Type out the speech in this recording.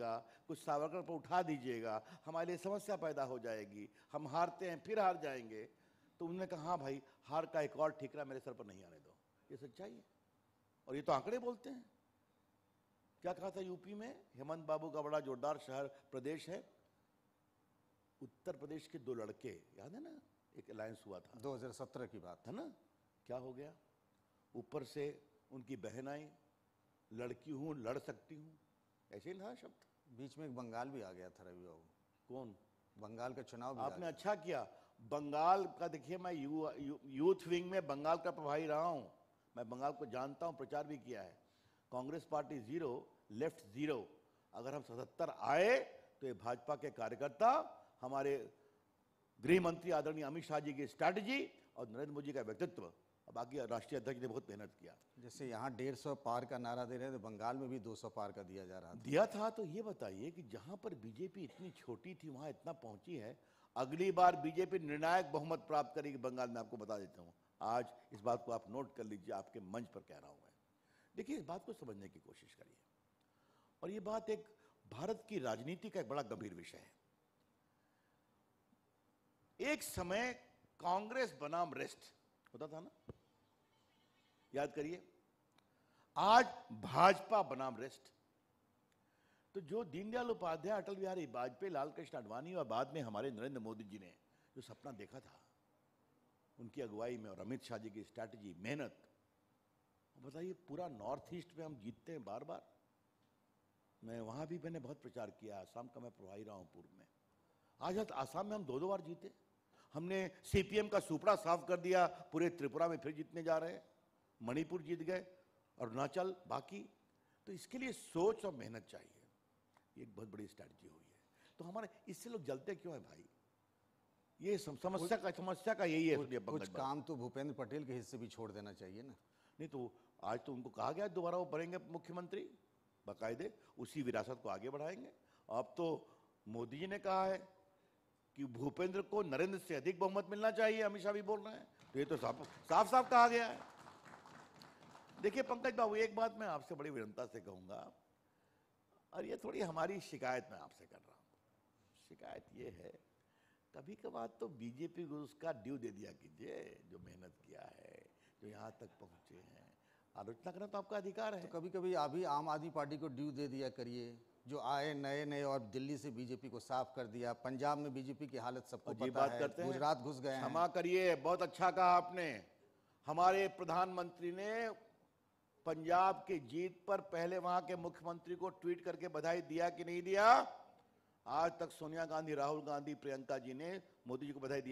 दीजिएगा, कुछ सावरकर पर उठा दीजिएगा, हमारे लिए समस्या पैदा हो जाएगी, हम हारते हैं फिर हार जाएंगे। तो उन्होंने कहा हाँ भाई, हार का एक और ठीकरा मेरे सर पर नहीं आने दो। ये सच्चाई है और ये तो आंकड़े बोलते हैं। क्या कहा था यूपी में? हेमंत बाबू का बड़ा जोरदार शहर प्रदेश है उत्तर प्रदेश के दो लड़के, याद है ना, एक अलायंस हुआ था 2017 की बात है ना। क्या हो गया? ऊपर से उनकी बहन आई, लड़की हूं लड़ सकती हूं, ऐसे ही ना शब्द। बीच में एक बंगाल भी आ गया था रवि बाबू। कौन? बंगाल का चुनाव भी आपने अच्छा किया। बंगाल का देखिए, मैं यूथ विंग में बंगाल का प्रभारी रहा हूं, मैं बंगाल को जानता हूं, प्रचार भी किया है। Congress party 0, left 0। अगर हम 77 आए तो ये भाजपा के कार्यकर्ता, हमारे गृह मंत्री आदरणीय अमित शाह जी की स्ट्रैटेजी और नरेंद्र मोदी का व्यक्तित्व, बाकी राष्ट्रीय अध्यक्ष ने बहुत मेहनत किया। जैसे यहाँ 150 पार का नारा दे रहे हैं तो बंगाल में भी 200 पार का दिया जा रहा था। दिया था। तो ये बताइए कि जहां पर बीजेपी इतनी छोटी थी वहां इतना पहुंची है। अगली बार बीजेपी निर्णायक बहुमत प्राप्त करेगी बंगाल में, आपको बता देता हूं। आज इस बात को आप नोट कर लीजिए, आपके मंच पर कह रहा हूं मैं। देखिए, इस बात को समझने की कोशिश करिए। और ये बात एक भारत की राजनीति का एक बड़ा गंभीर विषय है। एक समय कांग्रेस बनाम रेस्ट होता था ना, याद करिए। आज भाजपा बनाम रेस्ट। तो जो दीनदयाल उपाध्याय, अटल बिहारी वाजपेयी, लाल कृष्ण आडवाणी और बाद में हमारे नरेंद्र मोदी जी ने जो सपना देखा था, उनकी अगुवाई में और अमित शाह जी की स्ट्रैटेजी, मेहनत, बताइए पूरा नॉर्थ ईस्ट में हम जीतते हैं बार बार। मैं वहां भी मैंने बहुत प्रचार किया, आसाम का मैं प्रभारी रहा हूं पूर्व में। आज आसाम में हम 2-2 बार जीते। हमने सीपीएम का सुपड़ा साफ कर दिया, पूरे त्रिपुरा में फिर जीतने जा रहे हैं, मणिपुर जीत गए, अरुणाचल, बाकी। तो इसके लिए सोच और मेहनत चाहिए। ये एक बहुत बड़ी स्ट्रैटेजी हुई है। तो हमारे इससे लोग जलते क्यों हैं भाई? ये समस्या का यही है। कुछ काम तो भूपेंद्र पटेल के हिस्से भी छोड़ देना चाहिए ना। नहीं तो आज तो उनको कहा गया दोबारा वो बनेंगे मुख्यमंत्री, बाकायदे उसी विरासत को आगे बढ़ाएंगे। अब तो मोदी जी ने कहा है कि भूपेंद्र को नरेंद्र से अधिक बहुमत मिलना चाहिए, अमित शाह भी बोल रहे हैं। तो ये तो साफ साफ कहा गया है। देखिए पंकज बाबू, एक बात मैं आपसे बड़ी विनम्रता से कहूंगा, और ये थोड़ी हमारी शिकायत मैं आपसे कर रहा हूं। शिकायत ये है, कभी कभार तो बीजेपी को उसका ड्यू दे दिया कीजिए, जो मेहनत किया है, जो यहां तक पहुंचे हैं। आलोचना करना तो आपका अधिकार है। तो कभी कभी अभी आम आदमी पार्टी को ड्यू दे दिया करिए, जो आए नए और दिल्ली से बीजेपी को साफ कर दिया। पंजाब में बीजेपी की हालत सबको पता है, गुजरात घुस गए हैं। क्षमा करिए, बहुत अच्छा कहा आपने। हमारे प्रधानमंत्री ने पंजाब की जीत पर पहले वहां के मुख्यमंत्री को ट्वीट करके बधाई दिया कि नहीं दिया? आज तक सोनिया गांधी, राहुल गांधी, प्रियंका जी ने मोदी जी को बधाई दी?